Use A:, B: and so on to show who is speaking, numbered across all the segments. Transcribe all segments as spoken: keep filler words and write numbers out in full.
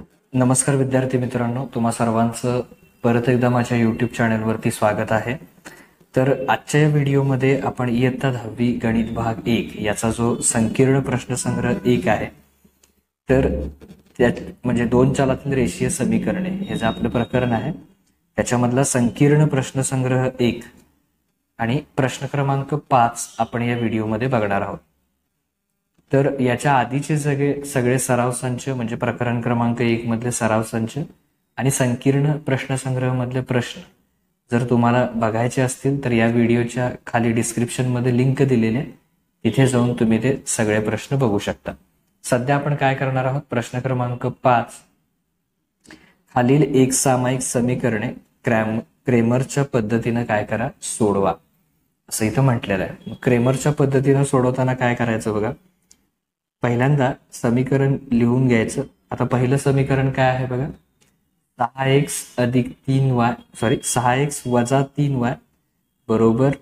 A: नमस्कार विद्यार्थी मित्रांनो, तुम्हा सर्वांचं परत एकदा माझ्या यूट्यूब चॅनलवरती स्वागत आहे। तर आजच्या या व्हिडिओमध्ये आपण इयत्ता दहावी गणित भाग एक याचा जो संकीर्ण प्रश्नसंग्रह एक आहे, तर त्यात म्हणजे दोन चलातील रेषीय समीकरणे हे जे आपलं प्रकरण आहे त्याच्यामधला संकीर्ण प्रश्नसंग्रह एक आणि प्रश्न क्रमांक पाच आपण या व्हिडिओमध्ये बघणार आहोत। तर याच्या आधीचे सगळे सगळे सराव संच म्हणजे प्रकरण क्रमांक एक मधले सराव संच आणि संकीर्ण प्रश्नसंग्रह मधले प्रश्न जर तुम्हाला बघायचे असतील तर या व्हिडिओच्या खाली डिस्क्रिप्शन मध्ये लिंक दिलेली आहे, तिथे जाऊन तुम्ही ते सगळे प्रश्न बघू शकता। सध्या आपण काय करणार आहोत, प्रश्न क्रमांक पाच, खालील एक सामायिक समीकरणे क्रॅम क्रेमरच्या पद्धतीने काय करा सोडवा असं इथं म्हटलेलं आहे। क्रेमरच्या पद्धतीने सोडवताना काय करायचं बघा, पहिल्यांदा समीकरण लिहून घ्यायचं। आता पहिलं समीकरण काय आहे बघा, सहा एक्स अधिक तीन वाय सॉरी सहा एक्स वजा तीन वाय बरोबर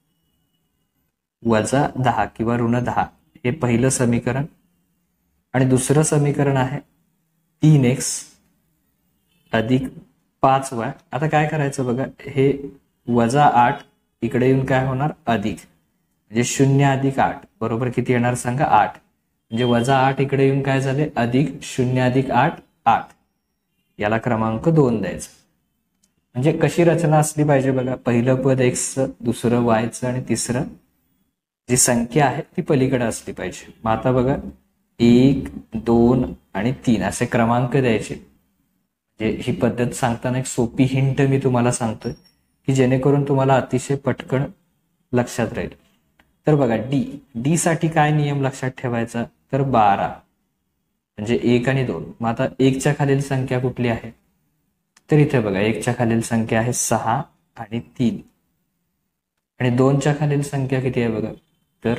A: वजा दहा किंवा ऋण दहा, हे पहिलं समीकरण। आणि दुसरं समीकरण आहे तीन एक्स अधिक पाच वाय। आता काय करायचं बघा, हे वजा आठ इकडे येऊन काय होणार अधिक, म्हणजे शून्य अधिक आठ बरोबर किती येणार सांगा आठ, म्हणजे वजा आठ इकडे येऊन काय झाले अधिक शून्य अधिक आठ आठ, याला क्रमांक दोन द्यायचा। म्हणजे कशी रचना असली पाहिजे बघा, पहिलं पद एक्सचं, दुसरं वायचं आणि तिसरं जी संख्या आहे ती पलीकडे असली पाहिजे। मग आता बघा एक दोन आणि तीन असे क्रमांक द्यायचे। म्हणजे ही पद्धत सांगताना एक सोपी हिंट मी तुम्हाला सांगतोय की जेणेकरून तुम्हाला अतिशय पटकन लक्षात राहील। तर बघा डी डी साठी काय नियम लक्षात ठेवायचा, तर बारा म्हणजे एक आणि दोन। मग आता एकच्या खालील संख्या कुठली आहे, तर इथे बघा एकच्या खालील संख्या आहे सहा आणि तीन, आणि दोनच्या खालील संख्या किती आहे बघा, तर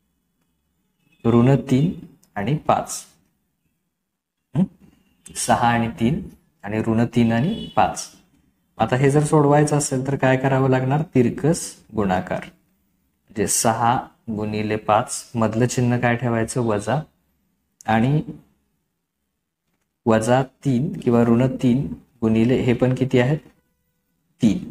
A: ऋण तीन आणि पाच। सहा आणि तीन आणि ऋण तीन आणि पाच। आता हे जर सोडवायचं असेल तर काय करावं लागणार, तिरकस गुणाकार, म्हणजे सहा गुणिले पाच मधलं चिन्ह काय ठेवायचं वजा, आणि वजा तीन किंवा ऋण तीन गुणिले हे पण किती आहेत तीन।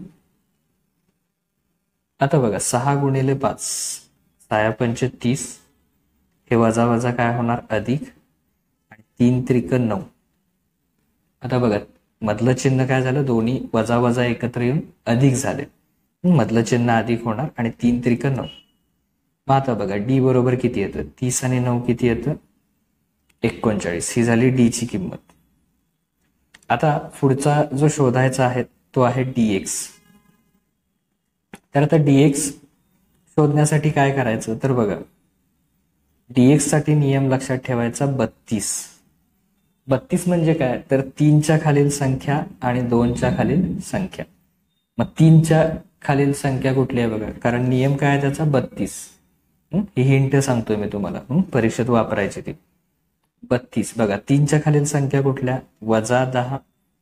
A: आता बघा सहा गुणिले पाच सहा पंचे तीस, हे वजा वजा काय होणार अधिक, आणि तीन त्रिक नऊ। आता बघा मधलं चिन्ह काय झालं, दोन्ही वजा वजा एकत्र येऊन अधिक झाले, मधलं चिन्ह अधिक होणार आणि तीन त्रिक नऊ। मग आता बघा डी बरोबर किती येतं, तीस आणि नऊ किती येतं एकोणचाळीस, ही झाली डी ची किंमत। आता पुढचा जो शोधायचा आहे तो आहे डीएक्स। तर आता डीएक्स शोधण्यासाठी काय करायचं, तर बघा डीएक्स साठी नियम लक्षात ठेवायचा बत्तीस। बत्तीस म्हणजे काय, तर तीनच्या खालील संख्या आणि दोनच्या खालील संख्या। मग तीनच्या खालील संख्या कुठली आहे बघा, कारण नियम काय आहे त्याचा बत्तीस, ही हिंट सांगतोय मी तुम्हाला, परीक्षेत वापरायची ती। बत्तीस बघा तीनच्या खालील संख्या कुठल्या, वजा दहा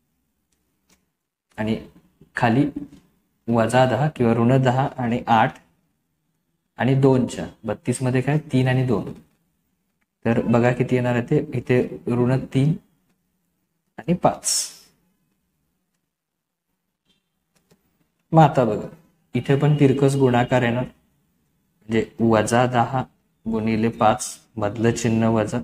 A: आणि खाली वजा दहा किंवा ऋण दहा आणि आठ, आणि दोनच्या बत्तीस मध्ये काय तीन आणि दोन, तर बघा किती येणार आहे ते, इथे ऋण तीन आणि पाच। मग आता बघा इथे पण तिरकस गुणाकार येणार, म्हणजे वजा दहा गुणिले पाच मधलं चिन्ह वजा,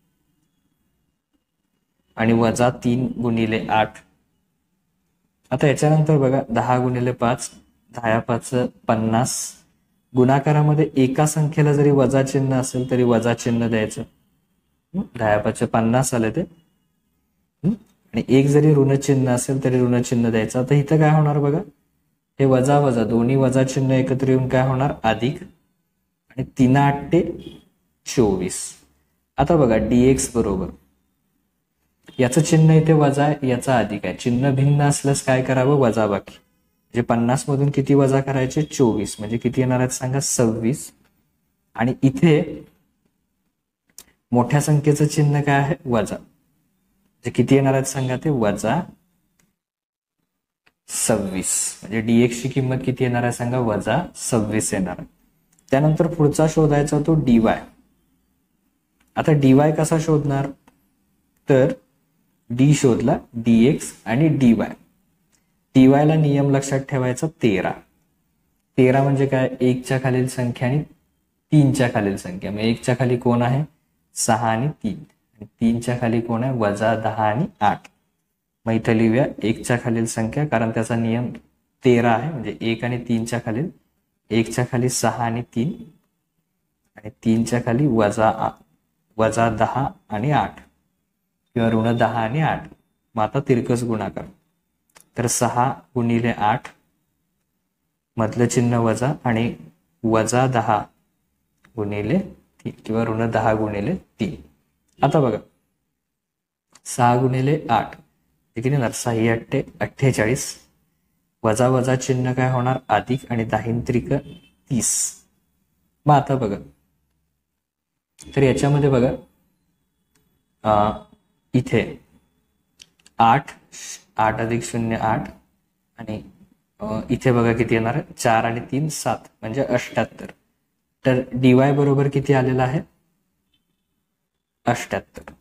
A: आणि वजा तीन गुणिले आठ। आता याच्यानंतर बघा दहा गुणिले पाच, दहा पाच पन्नास। गुणाकारामध्ये एका संख्येला जरी वजा चिन्ह असेल तरी वजा चिन्ह द्यायचं, दहा पाच पन्नास आले ते, आणि एक जरी ऋण चिन्ह असेल तरी ऋण चिन्ह द्यायचं। आता इथं काय होणार बघा, हे वजा वजा दोन्ही वजा चिन्ह एकत्र येऊन काय होणार अधिक, आणि तीन आठ चोवीस। आता बघा डीएक्स बरोबर याचं चिन्ह इथे वजा आहे, याचा अधिक आहे, चिन्ह भिन्न असल्यास काय करावं वजा बाकी, म्हणजे पन्नास मधून किती वजा करायचे चोवीस, म्हणजे किती येणार आहेत सांगा सव्वीस। आणि इथे मोठ्या संख्येचं चिन्ह काय आहे वजा, म्हणजे किती येणार आहेत सांगा ते वजा सव्वीस, म्हणजे डीएक्स ची किंमत किती येणार आहे सांगा वजा सव्वीस येणार आहे। त्यानंतर पुढचा शोधायचा तो डीवाय। आता डीवाय कसा शोधणार, तर डी शोधला, डी एक्स आणि डी वाय. डी वायला नियम लक्षात ठेवायचा तेरा. तेरा म्हणजे काय, एकच्या खालील संख्या आणि तीनच्या खालील संख्या. मग एकच्या खाली कोण आहे, सहा आणि तीन, आणि तीनच्या खाली कोण आहे, वजा दहा आणि आठ. मग इथं लिहूया एकच्या खालील संख्या, कारण त्याचा नियम तेरा आहे, म्हणजे एक आणि तीनच्या खालील, एकच्या खाली सहा आणि तीन, आणि तीनच्या खाली वजा वजा दहा आणि आठ किंवा ऋण दहा आणि आठ. मग आता तिरकस गुणाकार, तर सहा गुणिले आठ मधलं चिन्ह वजा आणि वजा दहा गुणिले तीन किंवा ऋण दहा गुणिले तीन. आता बघा सहा गुणिले आठ किती येणार, सहा अठ्ठे अठ्ठेचाळीस, वजा वजा चिन्ह काय होणार, अधिक, आणि दाहीन त्रिक तीस. मग आता बघा, तर याच्यामध्ये बघा इथे आठ आठ अधिक शून्य आठ, आणि इथे बघा किती येणार आहे, चार आणि तीन सात, म्हणजे अष्ट्याहत्तर. तर डीवाय बरोबर किती आलेला आहे, अष्ट्याहत्तर.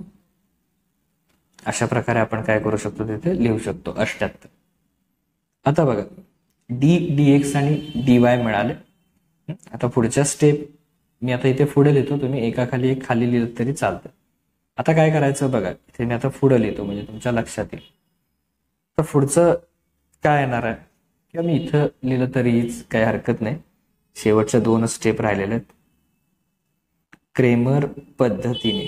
A: अशा प्रकारे आपण काय करू शकतो, तिथे लिहू शकतो अष्ट्याहत्तर. आता बघा डी डी एक्स आणि डी वाय मिळाले. आता पुढच्या स्टेप मी आता इथे पुढे लिहितो, तुम्ही एकाखाली एक खाली लिहिलं तरी चालतं. आता काय करायचं बघा, इथे मी आता पुढे लिहितो म्हणजे तुमच्या लक्षात येईल. तर पुढचं काय येणार आहे, किंवा मी इथं लिहिलं तरीच काही हरकत नाही, शेवटच्या दोन स्टेप राहिलेले आहेत. क्रेमर पद्धतीने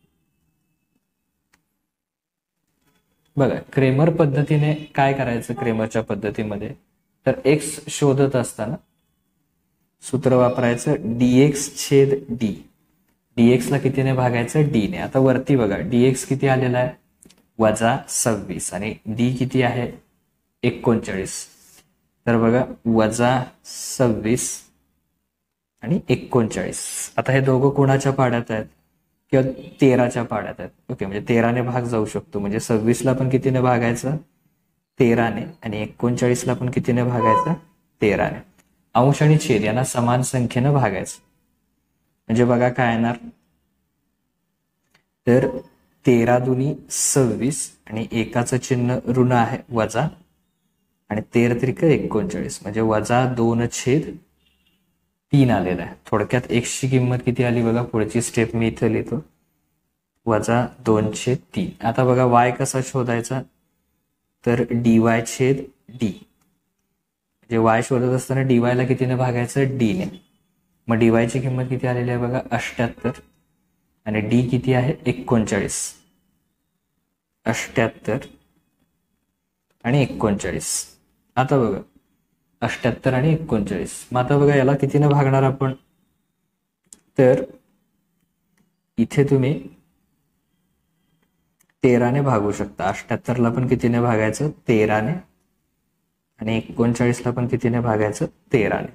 A: बघा, क्रेमर पद्धतीने काय करायचं, क्रेमरच्या पद्धतीमध्ये तर एक्स शोधत असताना सूत्र वापरायचं डीएक्स छेद डी. डीएक्स ला कितीने भागायचं, डी ने. आता वरती बघा डीएक्स किती आलेला आहे, वजा सव्वीस, आणि डी किती आहे, एकोणचाळीस. तर बघा वजा सव्वीस आणि एकोणचाळीस. आता हे दोघं कोणाच्या पाड्यात आहेत, किंवा तेराच्या पाड्यात आहेत. ओके, म्हणजे तेराने भाग जाऊ शकतो, म्हणजे सव्वीसला पण कितीने भागायचं, तेराने, आणि एकोणचाळीसला पण कितीने भागायचं, तेराने. अंश आणि छेद यांना समान संख्येनं भागायचं. म्हणजे बघा काय येणार, तर तेरा दुनी सव्वीस, आणि एकाचं चिन्ह ऋण आहे वजा, आणि तेर त्रिक एकोणचाळीस, म्हणजे वजा दोन छेद तीन आलेला आहे. थोडक्यात एक्सची किंमत किती आली बघा, पुढची स्टेप मी इथं लिहितो, वजा दोन छेद तीन. आता बघा वाय कसा शोधायचा, तर डी वाय छेद डी. म्हणजे वाय शोधत असताना डीवाय ला कितीने भागायचं, डी ने. मग डीवाय ची किंमत किती आलेली आहे बघा, अष्ट्याहत्तर, आणि डी किती आहे, एकोणचाळीस. अष्ट्याहत्तर आणि एकोणचाळीस. आता बघा अष्ट्याहत्तर आणि एकोणचाळीस. मग आता बघा याला कितीने भागणार आपण, तर इथे तुम्ही तेराने भागू शकता. अष्ट्याहत्तरला पण कितीने भागायचं, तेराने, आणि एकोणचाळीसला पण कितीने भागायचं, तेराने.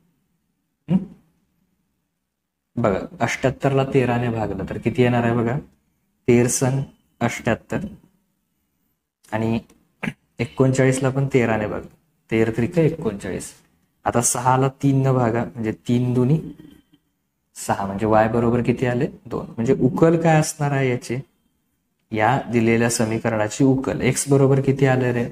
A: बघा अष्ट्याहत्तरला तेराने भागलं तर किती येणार आहे बघा, तेर सन अष्ट्याहत्तर, आणि एकोणचाळीसला पण तेराने भागलं, तेर त्रिक एकोणचाळीस. आता सहाला तीन न भागा, म्हणजे तीन दुनी सहा, म्हणजे वाय बरोबर किती आले, दोन. म्हणजे उकल काय असणार आहे याची, या दिलेल्या समीकरणाची उकल एक्स बरोबर किती आले रे,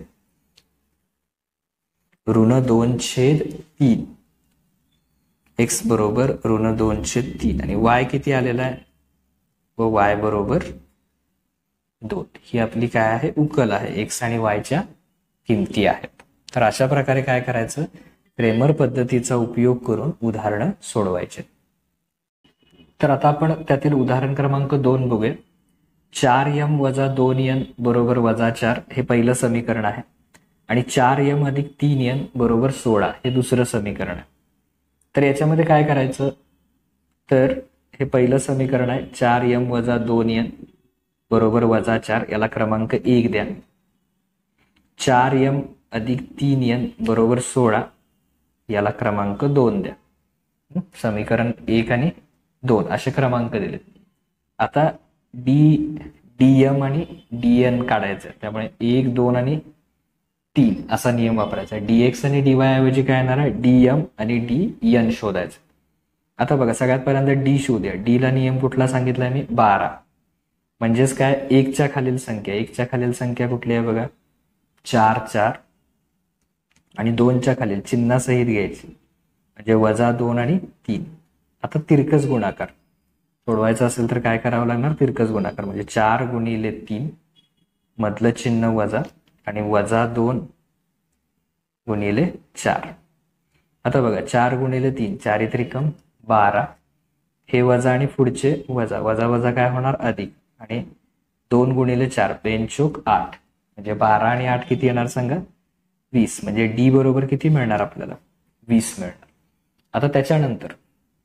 A: ऋण दोन छेद तीन. एक्स बरोबर ऋण दोन छेद तीन, आणि वाय किती आलेला आहे, व वाय बरोबर दोन. ही आपली काय आहे, उकल आहे, एक्स आणि वायच्या किमती आहेत. तर अशा प्रकारे काय करायचं, क्रेमर पद्धतीचा उपयोग करून उदाहरणं सोडवायचे. तर आता आपण त्यातील उदाहरण क्रमांक दोन बघूया. चार यम वजा दोन यन बरोबर वजा चार हे पहिलं समीकरण आहे, आणि चार यम अधिक तीन यन बरोबर सोळा हे दुसरं समीकरण आहे. तर याच्यामध्ये काय करायचं, तर हे पहिलं समीकरण आहे, चार यम वजा दोन यन बरोबर वजा चार, याला क्रमांक एक द्या. चार यम अधिक तीन यन बरोबर सोळा, याला क्रमांक दोन द्या. समीकरण एक आणि दोन असे क्रमांक दिले. आता डी डीएम आणि डीएन काढायचं, त्यामुळे एक दोन आणि तीन असा नियम वापरायचा. डीएक्स आणि डीवाय ऐवजी काय येणार आहे, डीएम आणि डी एन शोधायचं. आता बघा सगळ्यात पहिल्यांदा डी शोधूया. डी ला नियम कुठला सांगितलाय मी, बारा. म्हणजेच काय, एकच्या खालील संख्या, एकच्या खालील संख्या कुठली आहे बघा, चार चार, आणि दोनच्या खालील चिन्हासहित घ्यायची म्हणजे वजा दोन आणि तीन. आता तिरकस गुणाकार सोडवायचा असेल तर काय करावं लागणार, तिरकस गुणाकार म्हणजे चार गुणिले तीन, मधलं चिन्ह वजा आणि वजा दोन गुणिले चार. आता बघा, चार गुणिले तीन, चारी त्रिकम बारा, हे वजा आणि पुढचे वजा, वजा वजा काय होणार अधिक, आणि दोन गुणिले चार, बेंचोक आठ, म्हणजे बारा आणि आठ किती येणार सांगा, वीस. म्हणजे डी बरोबर किती मिळणार आपल्याला, वीस मिळणार. आता त्याच्यानंतर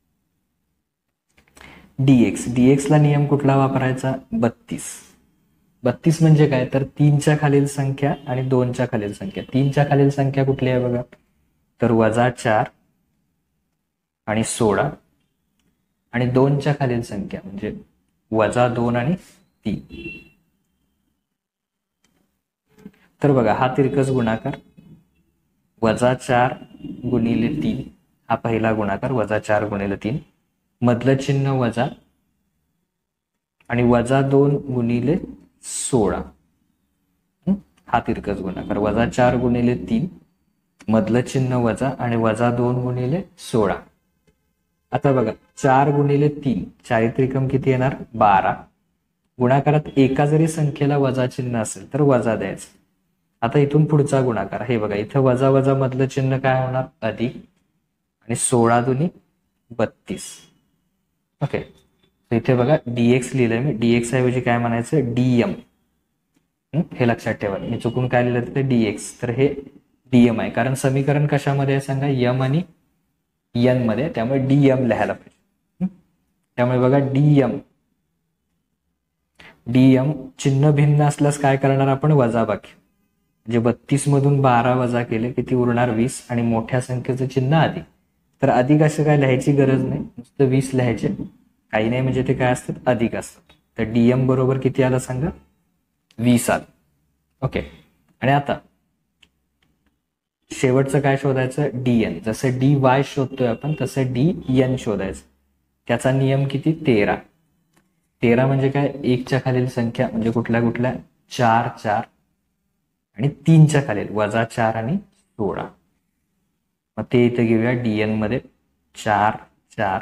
A: डीएक्स, डीएक्स ला नियम कुठला वापरायचा, बत्तीस. बत्तीस म्हणजे काय, तर तीनच्या खालील संख्या आणि दोनच्या खालील संख्या. तीनच्या खालील संख्या कुठली आहे बघा, तर वजा चार आणि सोळा, आणि दोनच्या खालील संख्या म्हणजे वजा दोन आणि तीन. तर बघा, हा तिरकस गुणाकार, वजा चार गुणिले तीन हा पहिला गुणाकार, वजा चार गुणिले तीन, मधलं चिन्ह वजा आणि वजा दोन गुणिले सोळा, हा तिरकस गुणाकार, वजा चार गुणिले तीन, मधलं चिन्ह वजा आणि वजा दोन गुणिले सोळा. आता बघा, चार गुणिले तीन, चारित्रिकम किती येणार, बारा. गुणाकारात एका जरी संख्येला वजा चिन्ह असेल तर वजा द्यायचं. आता इथून पुढचा गुणाकार, हे बघा, इथं वजा वजा मधलं चिन्ह काय होणार, अधिक, आणि सोळा दुनी बत्तीस. ओके, इथे बघा डीएक्स लिहिलंय मी, डीएक्स ऐवजी काय म्हणायचं, डीएम. हे लक्षात ठेवा, मी चुकून काय लिहिलं ते डीएक्स, तर हे डीएम आहे, कारण समीकरण कशामध्ये आहे सांगा, यम आणि यन मध्ये, त्यामुळे डीएम लिहायला पाहिजे. त्यामुळे बघा, डीएम, डीएम चिन्ह भिन्न असल्यास काय करणार आपण, वजाबाकी. म्हणजे बत्तीस मधून बारा वजा केले किती उरणार, वीस, आणि मोठ्या संख्येचं चिन्ह अधिक. तर अधिक असं काय लिहायची गरज नाही, नुसतं वीस लिहायचे, काही नाही म्हणजे ते काय असतात, अधिक असतात. तर डीएम बरोबर किती आलं सांगा, वीस आलं. ओके, आणि आता शेवटचं काय शोधायचं, डीएन. जसं डी वाय शोधतोय आपण तसं डी एन शोधायचं. त्याचा नियम किती, तेरा. तेरा म्हणजे काय, एकच्या खालील संख्या म्हणजे कुठल्या कुठल्या, चार चार, आणि तीनच्या खालील वजा चार आणि सोळा. मग ते इथे घेऊया डीएन मध्ये, चार चार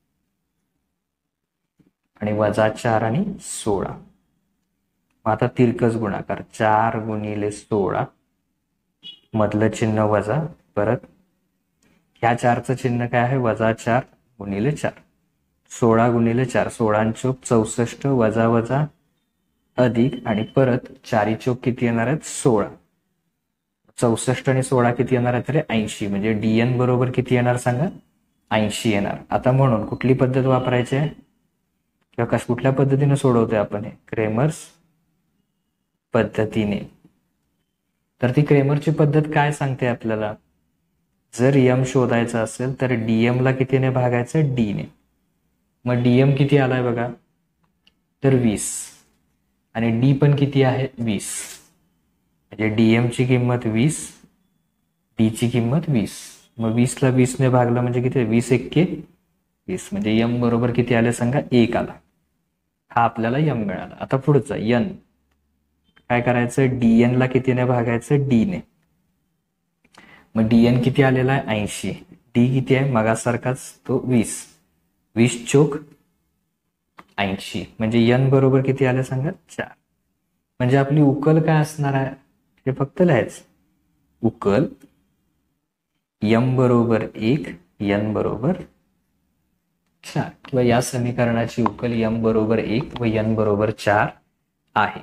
A: आणि वजा चार आणि सोळा. मग आता तिरकस गुणाकार, चार गुणिले सोळा, मधलं चिन्ह वजा, परत ह्या चारचं चिन्ह काय आहे, वजा चार गुणिले चार, सोळा गुणिले चार, सोळा चोक चौसष्ट, वजा वजा अधिक, आणि परत चारी चोक किती येणार आहेत, सोळा. चौसष्ट आणि सोळा किती येणार आहे, तर ऐंशी. म्हणजे डीएन बरोबर किती येणार सांगा, ऐंशी येणार. आता म्हणून कुठली पद्धत वापरायची आहे, किंवा कश कुठल्या पद्धतीने सोडवतोय आपण, हे क्रेमर्स पद्धतीने. तर ती क्रेमरची पद्धत काय सांगते आपल्याला, जर यम शोधायचा असेल तर डीएम ला कितीने भागायचं, डी ने. मग डीएम किती आलाय बघा, तर वीस, आणि डी पण किती आहे, वीस. म्हणजे डीएम ची किंमत वीस, डी ची किंमत वीस. मग वीस ला वीस ने भागला म्हणजे किती, वीस एक्के वीस. म्हणजे यम बरोबर किती आले सांगा, एक आला. हा आपल्याला यम मिळाला. आता पुढचा यन, काय करायचं, डीएन ला कितीने भागायचं, डी ने. मग डीएन किती आलेला आहे, ऐंशी. डी किती आहे, मगासारखाच तो वीस, वीस चोक ऐंशी. म्हणजे यन बरोबर किती आले सांगा, चार. म्हणजे आपली उकल काय असणार आहे, हे फक्त लिहायचं, उकल यम बरोबर एक, यन बरोबर चार, किंवा या समीकरणाची उकल यम बरोबर एक व यन बरोबर चार आहे.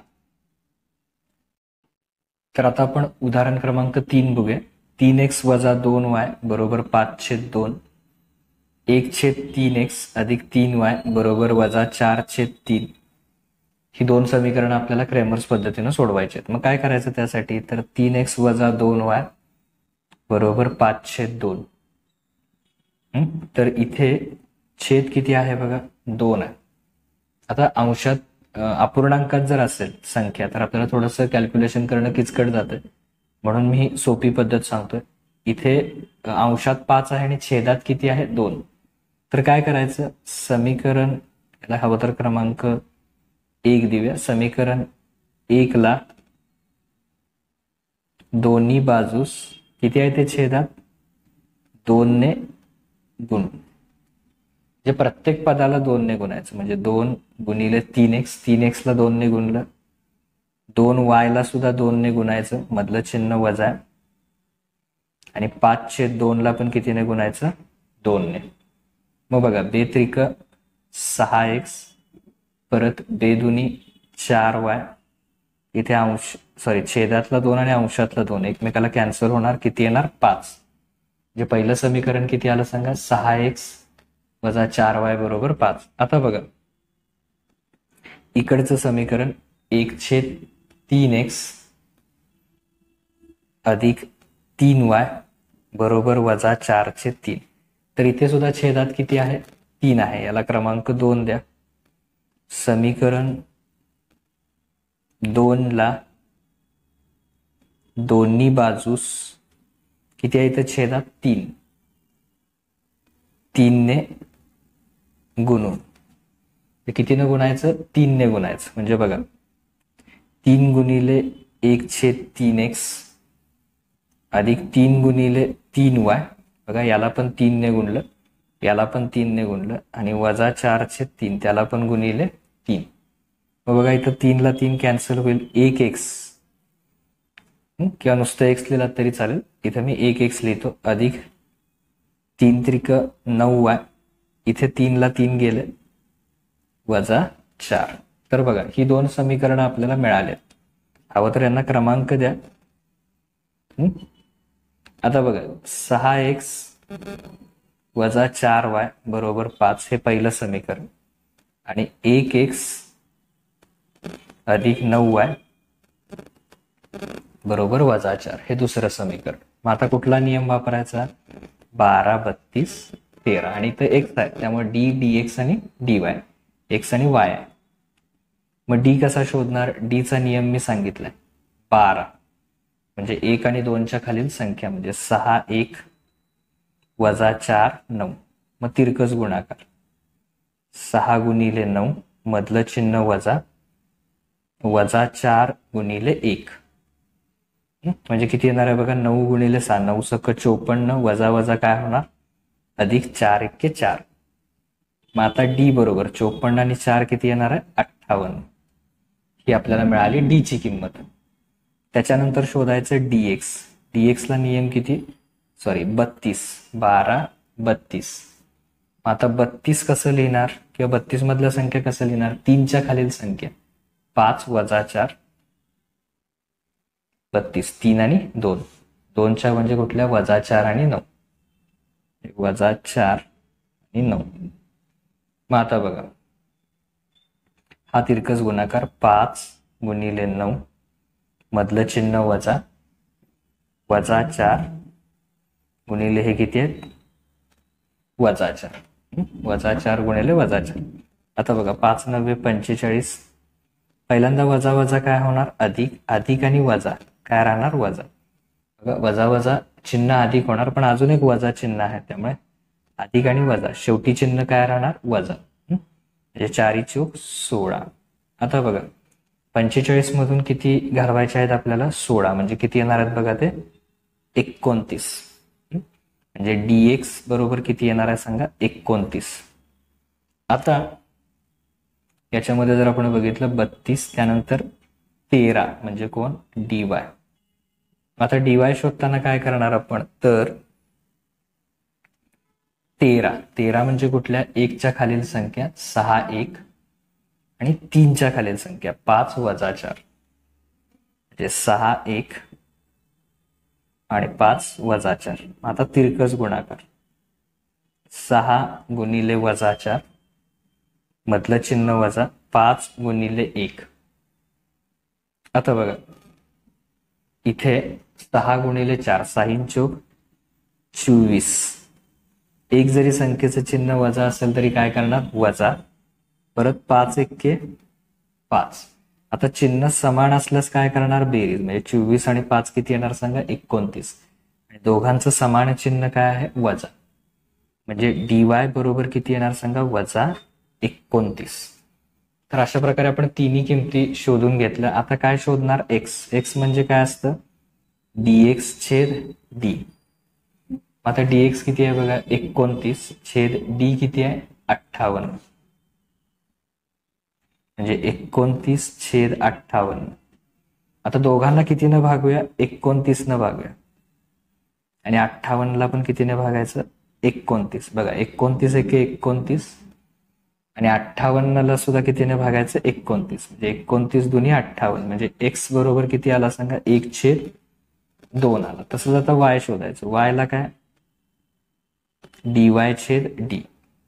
A: तर आता आपण उदाहरण क्रमांक तीन बघूया. तीन एक्स वजा दोन वाय बरोबर पाच छेद दोन, एक छेद तीन एक्स अधिक तीन वाय बरोबर वजा चार छेद तीन. ही दोन समीकरणं आपल्याला क्रेमर्स पद्धतीने सोडवायची आहेत. मग काय करायचं त्यासाठी, तर तीन एक्स वजा दोन वाय बरोबर पाच छेद दोन. तर इथे छेद किती आहे बघा, दोन आहे. आता अंशात अपूर्णांकात जर असेल संख्या तर आपल्याला थोडंसं कॅल्क्युलेशन करणं किचकट जातं, म्हणून मी सोपी पद्धत सांगतोय. इथे अंशात पाच आहे आणि छेदात किती आहे, दोन. तर काय करायचं, समीकरण याला हवं तर क्रमांक एक देऊया. समीकरण एक ला दोन्ही बाजूस किती आहे ते छेदात दोन ने गुण, जे प्रत्येक पदाला दोन ने गुणायचं म्हणजे दोन गुणिले तीन एक्स, तीन एक्स ला दोन ने गुणलं, दोन वाय ला सुद्धा दोन ने गुणायचं, मधलं चिन्ह वजा आहे, आणि पाच छेद दोन ला पण कितीने गुणायचं दोन ने. मग बघा बे त्रिक सहा एक्स, परत बे दुनी चार वाय, इथे अंश सॉरी छेदातला दोन आणि अंशातला दोन एकमेकाला कॅन्सल होणार, किती येणार पाच. जे पहिलं समीकरण किती आलं सांगा, सहा एक्स वजा चार वाय बरोबर पाच. आता बघा इकडचं समीकरण एक छेद तीन एक्स अधिक तीन वाय बरोबर वजा चार छेद तीन. तर इथे सुद्धा छेदात किती आहे तीन आहे, याला क्रमांक दोन द्या. समीकरण दोन ला दोन्ही बाजूस किती आहे इथे छेदात तीन, तीन ने गुणून, कितीने गुणायचं तीन ने गुणायचं. म्हणजे बघा तीन गुणिले एक छेद तीन एक्स अधिक तीन गुणिले तीन वाय, बघा याला पण तीन ने गुणलं, याला पण तीन ने गुणलं, आणि वजा चार छेद तीन त्याला पण गुणिले तीन. मग बघा इथं तीन ला तीन कॅन्सल होईल, एक एक्स किंवा नुसतं एक्स लिहिला तरी चालेल, इथं मी एक एक्स लिहितो, अधिक तीन त्रिक नऊ वाय, इथे तीन ला तीन गेले वजा चार. तर बघा ही दोन समीकरणं आपल्याला मिळाले. हवं तर यांना क्रमांक द्या. आता बघा सहा एक्स वजा चार वाय बरोबर पाच हे पहिलं समीकरण, आणि एक एक्स अधिक नऊ वाय बरोबर वजा चार हे दुसरं समीकरण. मग आता कुठला नियम वापरायचा, बारा बत्तीस तेरा, आणि इथं एक्स आहे त्यामुळे डी डी एक्स आणि डी वाय, एक्स आणि वाय आहे. मग डी कसा शोधणार, डीचा नियम मी सांगितलाय, बारा म्हणजे एक आणि दोनच्या खालील संख्या, म्हणजे सहा एक वजा चार नऊ, मग तिरकस गुणाकार, सहा गुणिले नऊ मधलं चिन्ह वजा, वजा चार गुणिले एक, म्हणजे किती येणार आहे बघा, नऊ गुणिले सहा, नऊ सक चोपन्न, वजा वजा काय होणार अधिक चार एक्के चार. मग आता डी बरोबर चोपन्न आणि चार किती येणार आहे अठ्ठावन्न, ही आपल्याला मिळाली डी ची किंमत. त्याच्यानंतर शोधायचं डीएक्स. डीएक्स ला नियम किती, सॉरी बत्तीस, बारा बत्तीस. आता बत्तीस कसं लिहिणार किंवा बत्तीस मधल्या संख्या कसं लिहिणार, तीनच्या खालील संख्या, पाच वजा चार बत्तीस, तीन आणि दोन, दोनच्या म्हणजे कुठल्या वजा चार आणि नऊ, वजा चार आणि नऊ. मग आता बघा हा तिरकस गुणाकार, पाच गुणिले नऊ मधलं चिन्ह वजा, वजा चार गुणिले हे किती आहेत वजा चार, वजा चार गुणिले वजा चार. आता बघा पाच नव्वे पंचेचाळीस, पहिल्यांदा वजा वजा काय होणार अधिक, अधिक आणि वजा काय राहणार वजा. बघा वजा वजा चिन्ह अधिक होणार, पण अजून एक वजा चिन्ह आहे त्यामुळे अधिक आणि वजा, शेवटी चिन्ह काय राहणार वजा, म्हणजे चारी चौक सोळा. आता बघा पंचेचाळीस मधून किती घालवायचे आहेत आपल्याला सोळा, म्हणजे किती येणार आहेत बघा ते एकोणतीस, म्हणजे डीएक्स बरोबर किती येणार आहे सांगा एकोणतीस. आता याच्यामध्ये जर आपण बघितलं बत्तीस त्यानंतर तेरा म्हणजे कोण डीवाय. आता डीवाय शोधताना काय करणार आपण, तर तेरा, तेरा म्हणजे कुठल्या एकच्या खालील संख्या, सहा एक, आणि तीनच्या खालील संख्या पाच वजा चार, म्हणजे सहा एक आणि पाच वजा चार. आता तिरकस गुणाकार, सहा गुणिले वजा चार मधलं चिन्ह वजा, पाच गुणिले एक. आता बघा इथे सहा गुणिले चार, सहा चौक चोवीस, एक जरी संख्येचं चिन्ह वजा असेल तरी काय करणार वजा, परत पाच एक्के पाच. आता चिन्ह समान असल्यास काय करणार बेरीज, म्हणजे चोवीस आणि पाच किती येणार सांगा एकोणतीस, आणि दोघांचं समान चिन्ह काय आहे वजा, म्हणजे डीवाय बरोबर किती येणार सांगा वजा एकोणतीस. तर अशा प्रकारे आपण तिन्ही किमती शोधून घेतल्या. आता काय शोधणार? एक्स. एक्स म्हणजे काय असतं? डीएक्स छेद डी. आता डीएक्स किती आहे बघा? एकोणतीस छेद डी किती आहे? अठ्ठावन्न. म्हणजे एकोणतीस छेद अठ्ठावन्न. आता दोघांना कितीनं भागूया? एकोणतीस न भागूया. आणि अठ्ठावन्नला पण कितीने भागायचं? एकोणतीस. बघा एकोणतीस एके एकोणतीस आणि अठ्ठावन्नला सुद्धा कितीने भागायचं? एकोणतीस. म्हणजे एकोणतीस दुनी अठ्ठावन्न. म्हणजे एक्स बरोबर किती आला सांगा? एक छेद दोन आला. तसंच आता वाय शोधायचं. वाय ला काय? डी वाय छेद डी.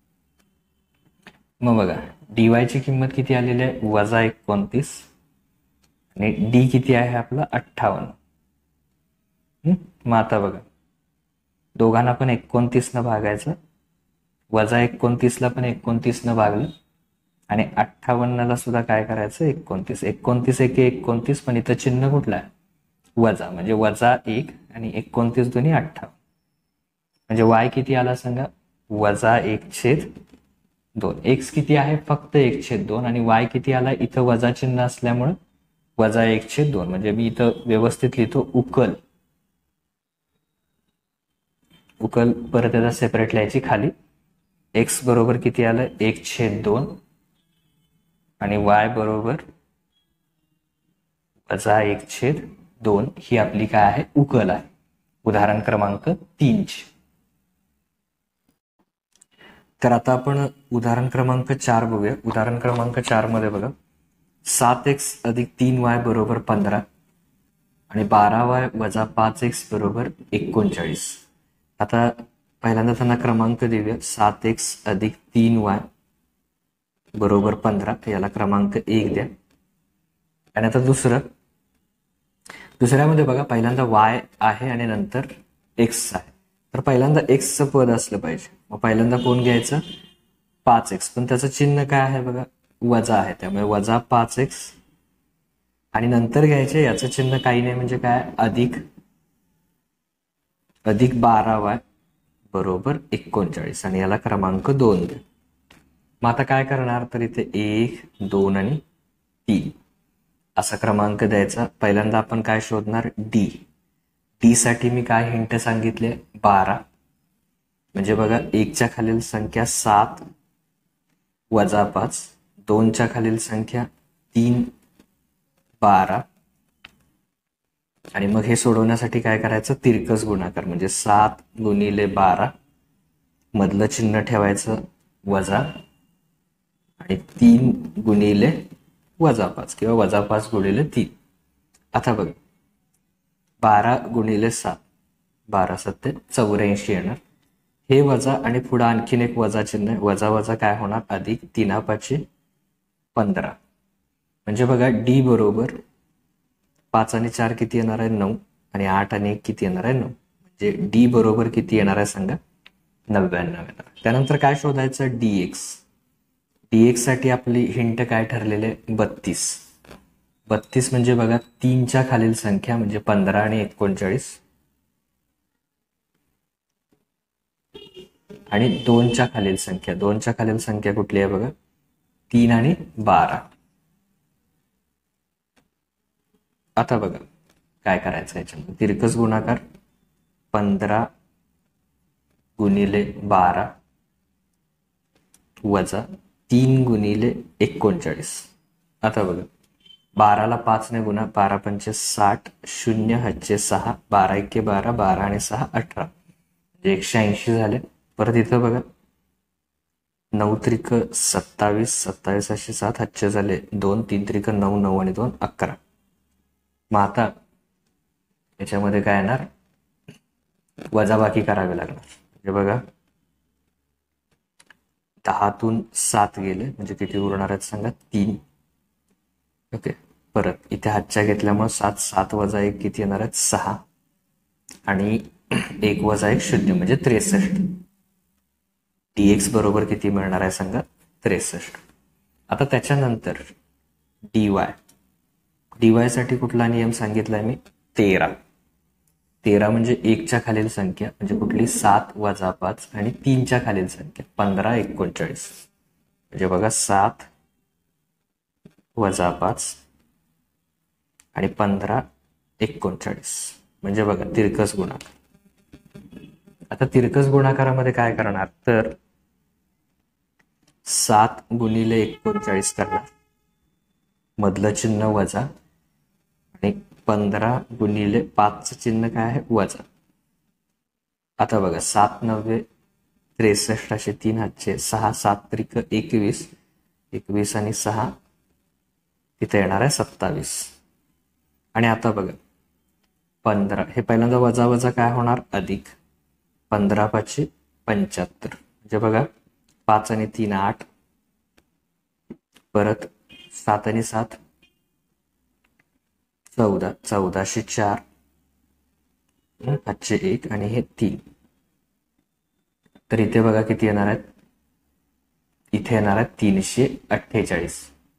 A: मग बघा डी ची किंमत किती आलेली आहे? वजा एकोणतीस. आणि डी किती आहे आपला? अठ्ठावन्न. मग आता बघा दोघांना पण एकोणतीस न भागायचं. वजा एकोणतीसला पण एकोणतीस न भागलं आणि अठ्ठावन्नला सुद्धा काय करायचं? एकोणतीस. एकोणतीस एके एकोणतीस, पण इथं चिन्ह कुठलं आहे? वजा. म्हणजे वजा एक आणि एकोणतीस दोन्ही अठ्ठावन्न. म्हणजे वाय किती आला सांगा? वजा एक छेद दोन. एक्स किती आहे? फक्त एक छेद दोन. आणि वाय किती आला? इथं वजा चिन्ह असल्यामुळं वजा एक छेद दोन. म्हणजे मी इथं व्यवस्थित लिहितो उकल. उकल परत याचा सेपरेट लिहायची खाली. एक्स बरोबर किती आलं? एक छेद दोन आणि वाय बरोबर वजा एक छेद दोन. ही आपली काय आहे? उकल आहे. उदाहरण क्रमांक तीनची. तर आता आपण उदाहरण क्रमांक चार बघूया. उदाहरण क्रमांक चार मध्ये बघा सात एक्स अधिक तीन वाय बरोबर पंधरा आणि बारा वाय वजा पाच एक्स बरोबर एकोणचाळीस. आता पहिल्यांदा त्यांना क्रमांक देऊया. सात एक्स अधिक तीन वाय बरोबर पंधरा, याला क्रमांक एक द्या. आणि आता दुसरं दुसऱ्यामध्ये बघा पहिल्यांदा वाय आहे आणि नंतर एक्स आहे. तर पहिल्यांदा एक्सचं पद असलं पाहिजे. मग पहिल्यांदा कोण घ्यायचं? पाच एक्स. पण त्याचं चिन्ह काय आहे बघा? वजा आहे. त्यामुळे वजा पाच एक्स. आणि नंतर घ्यायचे याचं चिन्ह काही नाही म्हणजे काय? अधिक अधिक बारा वाय बरोबर एकोणचाळीस आणि याला क्रमांक दोन द्या. मग आता काय करणार? तर इथे एक, दोन आणि तीन असा क्रमांक द्यायचा. पहिल्यांदा आपण काय शोधणार? डी. डी साठी मी काय हिंट सांगितले? बारा. म्हणजे बघा एकच्या खालील संख्या सात वजा पाच, दोनच्या खालील संख्या तीन बारा. आणि मग हे सोडवण्यासाठी काय करायचं? तिरकस गुणाकार. म्हणजे सात गुणिले बारा, मधलं चिन्ह ठेवायचं वजा, आणि तीन गुणिले वजा पाच किंवा वजा पाच गुणिले तीन. आता बघ बारा गुणिले सात, बारा सत्ते चौऱ्याऐंशी येणार. हे वजा आणि पुढे आणखीन एक वजा चिन्ह, वजा वजा काय होणार? अधिक. तीना पाचशे पंधरा. म्हणजे बघा डी बरोबर पाच आणि चार किती येणार आहे? नऊ. आणि आठ आणि एक किती येणार आहे? नऊ. म्हणजे डी बरोबर किती येणार आहे सांगा? नव्याण्णव येणार. त्यानंतर काय शोधायचं? D x. डी एक्स साठी आपली हिंट काय ठरलेले? बत्तीस. बत्तीस म्हणजे बघा तीनच्या खालील संख्या म्हणजे पंधरा आणि एकोणचाळीस, आणि दोनच्या खालील संख्या, दोनच्या खालील संख्या कुठली आहे बघा? तीन आणि बारा. आता बघा काय करायचं याच्यामध्ये? तिरकस गुणाकार. पंधरा गुणिले बारा वजा तीन गुणिले एकोणचाळीस. आता बघा बाराला पाच ने गुणा, बारा पंचे साठ, शून्य हातचे सहा, बारा एके बारा, बारा आणि सहा अठरा, म्हणजे एकशे ऐंशी झाले. परत इथं बघा नऊ त्रिक सत्तावीस, सत्तावीस असे सात, हातचे झाले दोन, तीन त्रिक नऊ, नऊ आणि दोन अकरा. मग आता याच्यामध्ये काय येणार? वजाबाकी करावी लागणार. म्हणजे बघा दहातून सात गेले म्हणजे किती उरणार आहेत सांगा? तीन. ओके. परत इथे हातच्या घेतल्यामुळे सात, सात वजा एक किती येणार आहेत? सहा. आणि एक वजा एक शून्य म्हणजे त्रेसष्ट. डीएक्स बरोबर किती मिळणार आहे सांगा? त्रेसष्ट. आता त्याच्यानंतर डीवाय. डीवाय साठी कुठला नियम सांगितलाय मी? तेरा. तेरा म्हणजे एकच्या खालील संख्या म्हणजे कुठली? सात वजा पाच, आणि तीनच्या खालील संख्या पंधरा एकोणचाळीस. म्हणजे बघा सात वजा पाच आणि पंधरा एकोणचाळीस म्हणजे बघा तिरकस गुणाकार. आता तिरकस गुणाकारामध्ये काय करणार तर सात गुणिले एकोणचाळीस करणार, मधलं चिन्ह वजा आणि पंधरा गुणिले पाचचं चिन्ह काय आहे वजा. आता बघा सात नव्वे त्रेसष्ट असे तीन हातचे सहा, सात त्रिक एकवीस, एकवीस आणि सहा तिथे येणार आहे सत्तावीस. आणि आता बघा पंधरा हे पहिल्यांदा वजा वजा काय होणार अधिक, पंधरा पाचशे पंच्याहत्तर म्हणजे बघा पाच आणि तीन आठ, परत सात आणि सात चौदा, चौदाशे चार, पाचशे एक आणि हे तीन. तर इथे बघा किती येणार आहेत, इथे येणार आहेत तीनशे अठ्ठेचाळीस.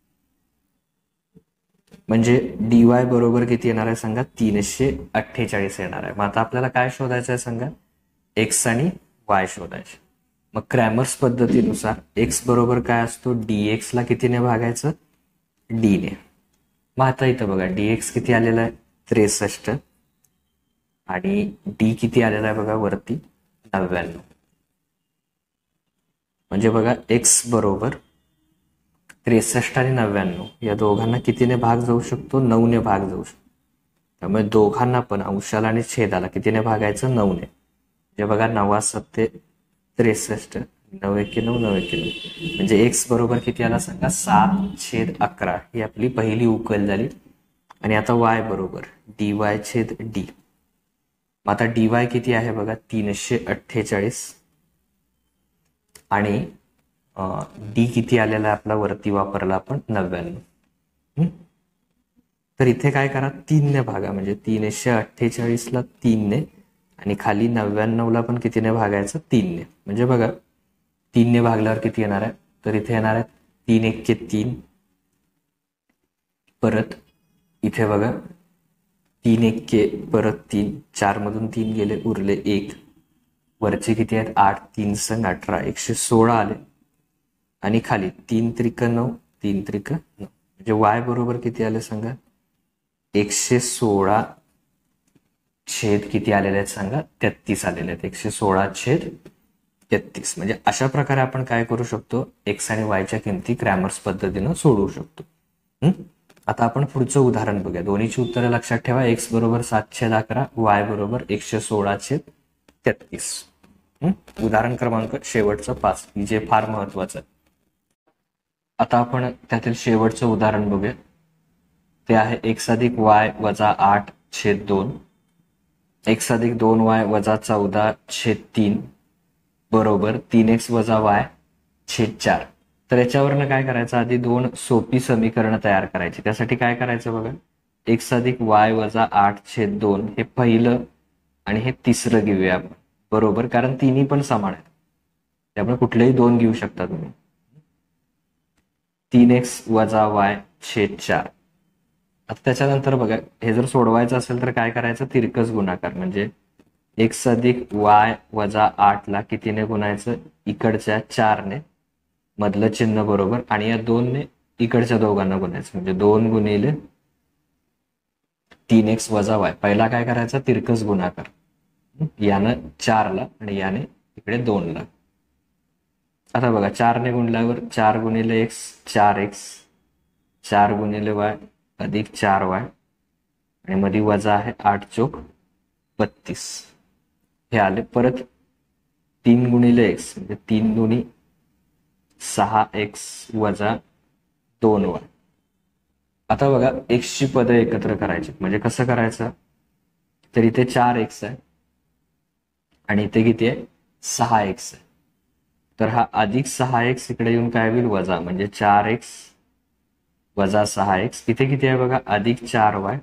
A: म्हणजे डी वाय बरोबर किती येणार आहे सांगा, तीनशे अठ्ठेचाळीस येणार आहे. मग आता आपल्याला काय शोधायचं आहे सांगा, एक्स आणि वाय शोधायचे. मग क्रॅमर्स पद्धतीनुसार एक्स बरोबर काय असतो, डी एक्स ला कितीने भागायचं, डी ने. मग आता इथं बघा डी एक्स किती आलेला आहे त्रेसष्ट आणि डी किती आलेला आहे बघा वरती नव्याण्णव. म्हणजे बघा एक्स बरोबर त्रेसष्ट आणि नव्याण्णव या दोघांना कितीने भाग जाऊ शकतो, नऊने भाग जाऊ शकतो. त्यामुळे दोघांना पण अंशाला आणि छेदाला कितीने भागायचं, नऊने. म्हणजे बघा नवा सत्ते त्रेसष्ट, नऊ एके नऊ, नऊ एके नऊ म्हणजे एक्स बरोबर किती आला सांगा, सात छेद अकरा ही आपली पहिली उकल झाली. आणि आता वाय बरोबर डी वाय छेद डी. आता डी वाय किती आहे बघा तीनशे अठ्ठेचाळीस आणि डी किती आलेला आहे आपला वरती वापरला आपण नव्याण्णव. तर इथे काय करा तीनने भागा, म्हणजे तीनशे अठ्ठेचाळीस ला तीनने आणि खाली नव्याण्णव ला पण कितीने भागायचं, तीनने. म्हणजे बघा तीनने भागल्यावर किती येणार आहे, तर इथे येणार आहे तीन एकचे तीन, परत इथे बघा तीन एकके परत तीन, चार मधून तीन गेले उरले एक, वरचे किती आहेत आठ, तीन संग अठरा, एकशे सोळा आले आणि खाली तीन त्रिक नऊ, तीन त्रिक नऊ म्हणजे वाय बरोबर किती आले सांगा, एकशे सोळा छेद किती आलेले आहेत सांगा, तेहतीस आलेले आहेत. एकशे सोळा छेद तेहतीस. म्हणजे अशा प्रकारे आपण काय करू शकतो, एक्स आणि वायच्या किमती क्रॅमर्स पद्धतीनं सोडवू शकतो. आता आपण पुढचं उदाहरण बघूया. दोन्हीची उत्तरं लक्षात ठेवा. एक्स बरोबर सात छेद अकरा, वाय बरोबर एकशे सोळा छेद तेहतीस. उदाहरण क्रमांक शेवटचं पाच, जे फार महत्वाचं आहे. आता आपण त्यातील शेवटचं उदाहरण बघूया. ते आहे एक्स अधिक वाय वजा आठ छेद दोन, एक्स अधिक दोन वाय वजा चौदा छेद तीन बरोबर तीन एक्स वजा वाय छेद चार. तर याच्यावरनं काय करायचं, आधी दोन सोपी समीकरणं तयार करायची. त्यासाठी काय करायचं बघा, एक्स अधिक वाय वजा आठ छेद दोन हे पहिलं आणि हे तिसरं घेऊया आपण बरोबर, कारण तिन्ही पण समान आहेत त्यामुळे कुठलेही दोन घेऊ शकता तुम्ही. तीन एक्स वजा वाय छेद चार. आता त्याच्यानंतर बघा हे जर सोडवायचं असेल तर काय करायचं, तिरकस गुणाकार. म्हणजे एक्स अधिक वाय वजा आठ ला कितीने गुणायचं, इकडच्या चारने, मधलं चिन्ह बरोबर आणि या दोनने इकडच्या दोघांना गुणायचं. म्हणजे दोन गुणिले तीन एक्स वजा वाय. पहिला काय करायचा तिरकस गुणाकार, यानं चारला आणि याने इकडे दोनला. आता बघा चारने गुणल्यावर चार गुणिले एक्स चार एक्स, चार गुणिले वाय अधिक चार वाय आणि मध्ये वजा आहे आठ चोक बत्तीस हे आले. परत तीन गुणिले एक्स म्हणजे तीन गुणी सहा एक्स वजा दोन वाय. आता बघा एक्सची पदं एकत्र करायची. म्हणजे कसं करायचं, तर इथे चार एक्स आहे आणि इथे किती आहे सहा एक्स आहे. तर हा अधिक सहा एक्स इकडे येऊन काय होईल वजा, म्हणजे चार एक्स वजा सहा एक्स. इथे किती आहे बघा अधिक चार वाय,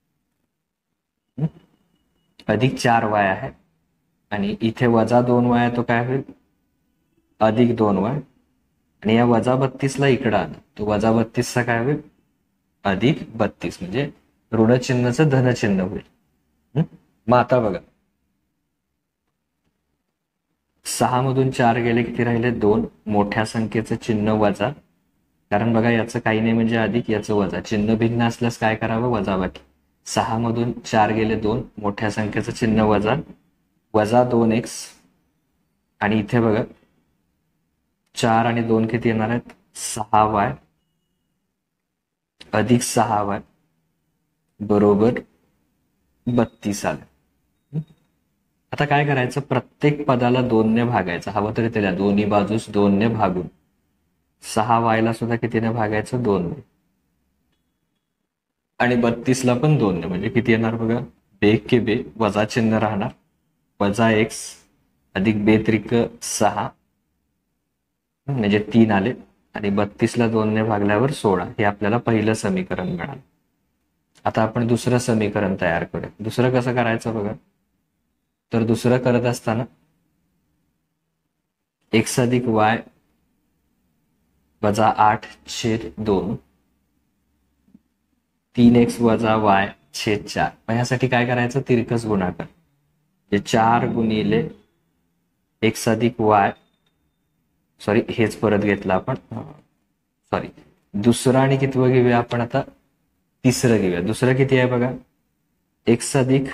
A: अधिक चार वाय आहे आणि इथे वजा दोन वाय आहे तो काय होईल अधिक दोन वाय आणि या वजा बत्तीसला इकडं आलं तो वजा बत्तीसचा काय होईल अधिक बत्तीस, म्हणजे ऋणचिन्हाचं धनचिन्ह होईल. मग आता बघा सहा मधून चार गेले किती राहिले दोन, मोठ्या संख्येचं चिन्ह वजा कारण बघा याचं काही नाही म्हणजे अधिक, याचं वजा. चिन्ह भिन्न असल्यास काय करावं? वजाबाकी. सहा मधून चार गेले दोन, मोठ्या संख्येचं चिन्ह वजा, वजा दोन एक्स. आणि इथे बघा चार आणि दोन किती येणार आहेत? सहा वाय अधिक सहा वाय बरोबर बत्तीस आलं. आता काय करायचं? प्रत्येक पदाला दोनने भागायचं. हवं तरी त्याला दोन्ही बाजूस दोनने भागून सहा वायला सुद्धा कितीने भागायचं? दोन. आणि बत्तीसला पण दोनने, म्हणजे किती येणार बघा? बे के बे, वजा चिन्ह राहणार, वजा एक्स अधिक बे त्रिक सहा, म्हणजे तीन आले. आणि बत्तीसला दोनने भागल्यावर सोळा. हे आपल्याला पहिलं समीकरण मिळालं. आता आपण दुसरं समीकरण तयार करूया. दुसरं कसं करायचं बघा? तर दुसरं करत असताना एक्स अधिक वाय वजा आठ छेद दोन, तीन एक्स वजा वाय छेद चार. मग यासाठी काय करायचं? तिरकस गुणाकार. जे चार गुणिले एक्स अधिक वाय, सॉरी हेच परत घेतलं आपण, सॉरी दुसरं आणि कितवं घेऊया आपण आता? तिसरं घेऊया. दुसरं किती आहे बघा? एक्स अधिक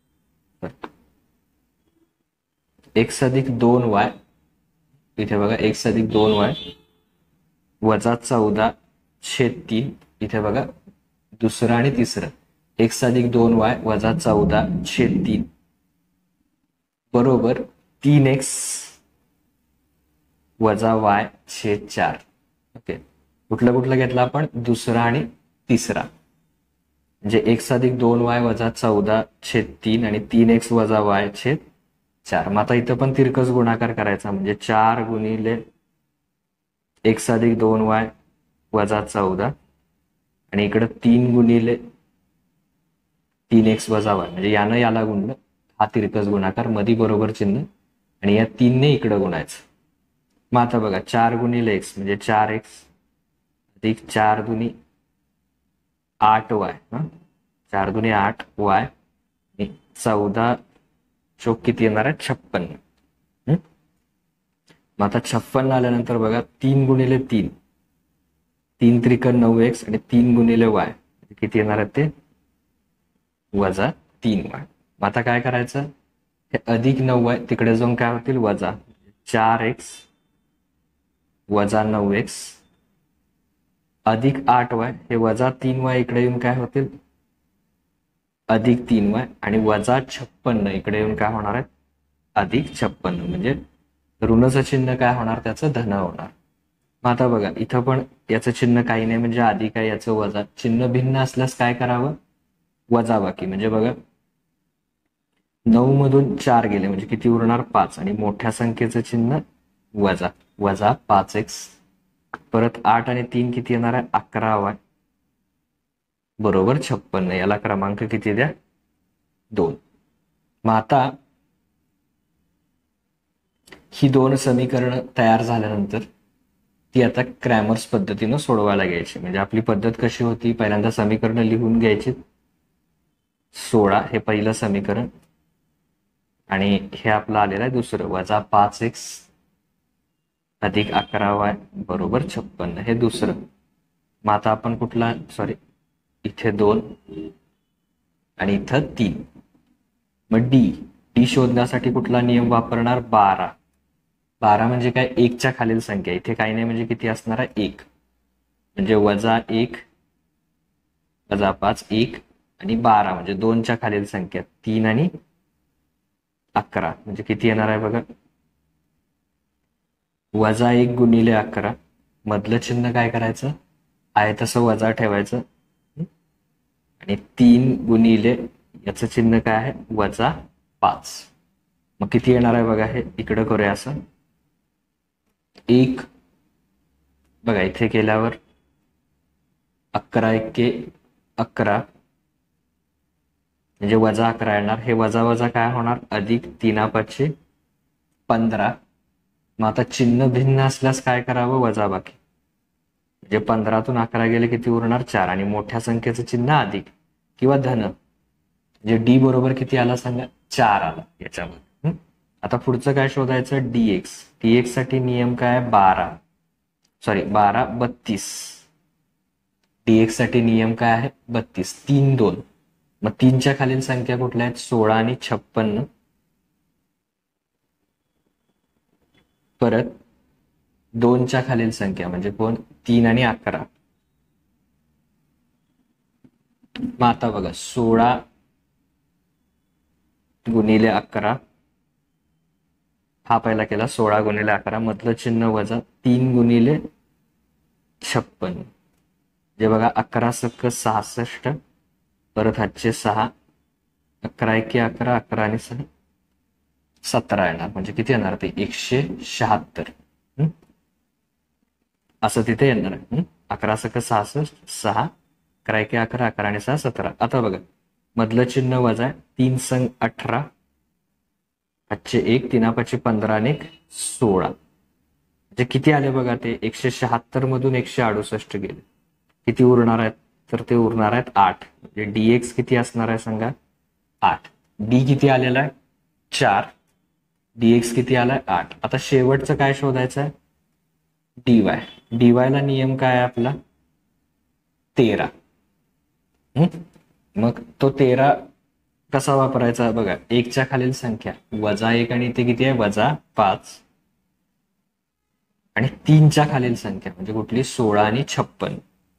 A: एक्स अधिक दोन वाय, इथे बघा एक्स अधिक दोन वाय वजा चौदा छेद तीन. इथे बघा दुसरं आणि तिसरं, एक्स अधिक दोन वाय वजा चौदा छेद तीन बरोबर तीन एक्स वजा वाय छेद चार. ओके, कुठलं कुठलं घेतलं आपण? दुसरा आणि तिसरा. म्हणजे एक्स अधिक दोन वाय वजा चौदा छेद तीन आणि तीन एक्स वजा वाय छेद चार. मग आता इथं पण तिरकस गुणाकार करायचा, म्हणजे चार गुणिले एक्स अधिक दोन वाय वजा चौदा आणि इकडं तीन गुणिले तीन एक्स वजा वाय, म्हणजे यानं याला गुणलं, हा तिरकस गुणाकार, मधी बरोबर चिन्ह आणि या तीनने इकडं गुणायचं. मग आता बघा चार गुणिले एक्स म्हणजे चार एक्स अधिक चार दुनी आठ वाय, चार दुनी आठ वाय आणि चौदा चौक किती येणार आहे? छप्पन्न. मग आता छप्पन्न आल्यानंतर बघा तीन गुणिले तीन, तीन त्रिक नऊ एक्स आणि तीन गुणिले वाय किती येणार आहे? ते वजा तीन वाय. मग आता काय करायचं? हे अधिक नऊ आहे तिकडे जाऊन काय होतील? वजा चार एक्स वजा नऊ एक्स अधिक आठ वाय, हे वजा तीन वाय इकडे येऊन काय होतील? अधिक तीन वाय आणि वजा छप्पन्न इकडे येऊन काय होणार आहे? अधिक छप्पन्न, म्हणजे ऋणचं चिन्ह काय होणार? त्याचं धन होणार. मग आता बघा इथं पण याचं चिन्ह काही नाही म्हणजे अधिक आहे, याचं वजा. चिन्ह भिन्न असल्यास काय करावं? वजाबाकी. म्हणजे बघा नऊ मधून चार गेले म्हणजे किती उरणार? पाच. आणि मोठ्या संख्येचं चिन्ह वजा, वजा पाच एक्स. परत आठ आणि तीन किती येणार आहे? अकरा वाय बरोबर छप्पन्न. याला क्रमांक किती द्या? दोन. मग आता ही दोन समीकरण तयार झाल्यानंतर ती आता क्रॅमर्स पद्धतीनं सोडवायला घ्यायची. म्हणजे आपली पद्धत कशी होती? पहिल्यांदा समीकरण लिहून घ्यायची. सोळा हे पहिलं समीकरण आणि हे आपलं आलेलं आहे दुसरं, वजा पाच एक्स अधिक अकरा वाय बरोबर छप्पन्न, हे दुसरं. मग आता आपण कुठला, सॉरी इथे दोन आणि इथं तीन. मग डी डी शोधण्यासाठी कुठला नियम वापरणार? बारा. बारा म्हणजे काय? एकच्या खालील संख्या. इथे काही नाही म्हणजे किती असणार आहे? एक. म्हणजे वजा एक वजा पाच एक आणि बारा म्हणजे दोनच्या खालील संख्या तीन आणि अकरा म्हणजे किती येणार आहे बघा? वजा एक गुणिले अकरा, मधलं चिन्ह काय करायचं? आहे तसं वजा ठेवायचं आणि तीन गुणिले याचं चिन्ह काय आहे? वजा पाच. मग किती येणार आहे बघा? हे इकडं करूया असं. एक बघा इथे केल्यावर अकरा एक्के अकरा म्हणजे वजा अकरा येणार. हे वजा वजा काय होणार? अधिक तीना पाचशे पंधरा. मग आता चिन्ह भिन्न असल्यास काय करावं? वजा बाकी. म्हणजे पंधरातून अकरा गेले किती उरणार? चार. आणि मोठ्या संख्येचं चिन्ह अधिक किंवा धन. म्हणजे डी बरोबर किती आला सांगा? चार आला याच्यामध्ये. आता पुढचं काय शोधायचं? डीएक्स. डीएक्स साठी नियम काय? बारा. सॉरी बारा बत्तीस. डीएक्स साठी नियम काय आहे? बत्तीस. तीन दोन. मग तीनच्या खालील संख्या कुठल्या आहेत? सोळा आणि छप्पन्न. परत दोनच्या खालील संख्या म्हणजे कोण? तीन आणि अकरा. मग आता बघा सोळा गुणिले अकरा, हा पहिला केला सोळा गुणिले अकरा, मधलं चिन्ह वजा तीन गुणिले छप्पन. जे बघा अकरा सक्क सहासष्ट, परत हातचे सहा, अकरा एके अकरा, अकरा आणि सहा सतरा येणार. म्हणजे किती येणार ते? एकशे शहात्तर. असं तिथे येणार आहे. अकरा सक्क सहासष्ट, सहा, अकरा एके अकरा, अकरा आणि सहा सतरा. आता बघा मधलं चिन्ह वजा आहे, तीन संग अठरा, पाचशे एक, तीना पाचशे पंधरा आणि एक सोळा. म्हणजे किती आले बघा ते? एकशे शहात्तर मधून एकशे अडुसष्ट गेले. किती उरणार आहेत? तर ते उरणार आहेत आठ. म्हणजे डीएक्स किती असणार आहे सांगा? आठ. डी किती आलेला आहे? चार. डीएक्स किती आलाय? आठ. आता शेवटचं काय शोधायचं आहे? डीवाय. डीवायला नियम काय आहे आपला? तेरा. मग तो तेरा कसा वापरायचा बघा? एकच्या खालील संख्या वजा एक आणि इथे किती आहे? वजा पाच. आणि तीनच्या खालील संख्या म्हणजे कुठली? सोळा आणि छप्पन.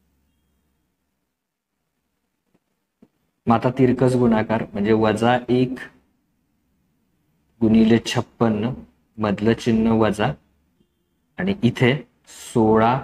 A: मग आता तिरकस गुणाकार म्हणजे वजा एक गुणिले छप्पन्न, मधलं चिन्ह वजा, आणि इथे सोळा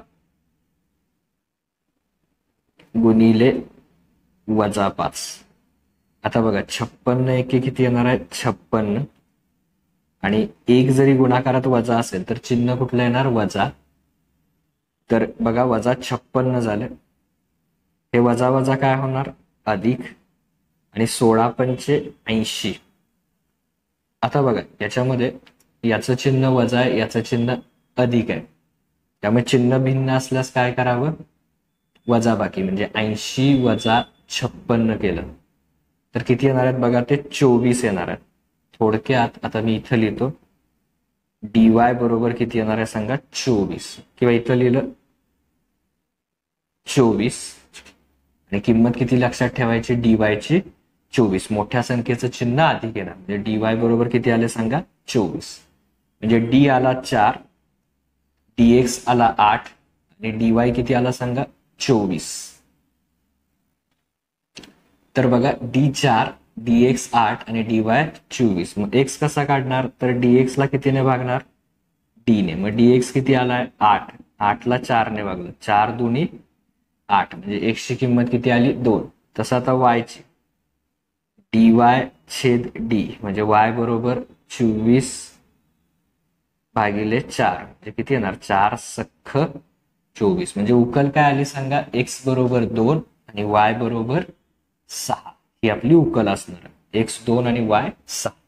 A: गुणिले वजा पाच. आता बघा छप्पन्न एके किती येणार आहे? छप्पन्न. आणि एक जरी गुणाकारात वजा असेल तर चिन्ह कुठलं येणार? वजा. तर बघा वजा छप्पन्न झालं. हे वजा वजा काय होणार? अधिक. आणि सोळा पंचे ऐंशी. आता बघा याच्यामध्ये याचं चिन्ह वजा आहे, याचं चिन्ह अधिक आहे. त्यामुळे चिन्ह भिन्न असल्यास काय करावं? वजा बाकी. म्हणजे ऐंशी वजा छप्पन्न केलं तर किती येणार आहेत बघा? ते चोवीस येणार आहेत. थोडक्यात आता मी इथं लिहितो, डीवाय बरोबर किती येणार आहे सांगा? चोवीस. किंवा इथं लिहिलं चोवीस आणि किंमत किती लक्षात ठेवायची? डीवायची चोवीस. मोठ्या संख्येचं चिन्ह अधिक येणार. म्हणजे डीवाय बरोबर किती आले सांगा? चोवीस. म्हणजे डी आला चार, डीएक्स आला आठ आणि डीवाय किती आला सांगा? चोवीस. तर बघा डी चार, डीएक्स आठ आणि डीवाय चोवीस. मग एक्स कसा काढणार? तर डीएक्स ला कितीने भागणार? डी ने. मग डीएक्स किती आलाय? आठ. आठला चार ने भागलं, चार दुनी आठ. म्हणजे एक्सची किंमत किती आली? दोन. तसं आता वायची, डीवाय छेद डी म्हणजे वाय बरोबर चोवीस भागिले चार. म्हणजे किती येणार? चार सख्ख चोवीस. म्हणजे उकल काय आली सांगा? एक्स बरोबर दोन आणि वाय बरोबर सहा. ही आपली उकल असणार. एक्स दोन आणि वाय सहा.